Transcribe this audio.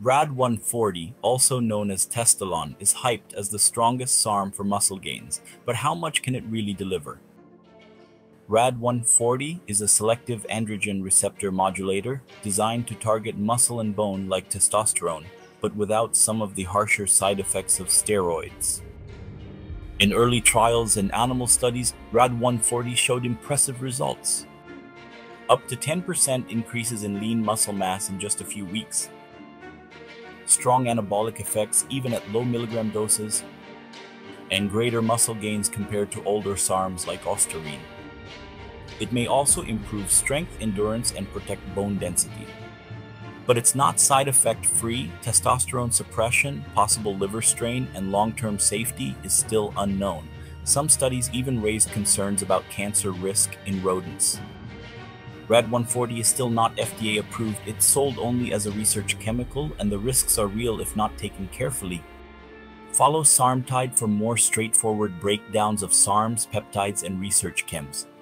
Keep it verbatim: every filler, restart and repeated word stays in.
R A D one forty, also known as Testolone, is hyped as the strongest SARM for muscle gains, but how much can it really deliver? R A D one forty is a selective androgen receptor modulator designed to target muscle and bone like testosterone, but without some of the harsher side effects of steroids. In early trials and animal studies, R A D one forty showed impressive results. Up to ten percent increases in lean muscle mass in just a few weeks. Strong anabolic effects even at low milligram doses, and greater muscle gains compared to older SARMs like ostarine. It may also improve strength, endurance, and protect bone density. But it's not side effect free. Testosterone suppression, possible liver strain, and long-term safety is still unknown. Some studies even raised concerns about cancer risk in rodents. R A D one forty is still not F D A approved. It's sold only as a research chemical, and the risks are real if not taken carefully. Follow Sarmtide for more straightforward breakdowns of SARMs, peptides, and research chems.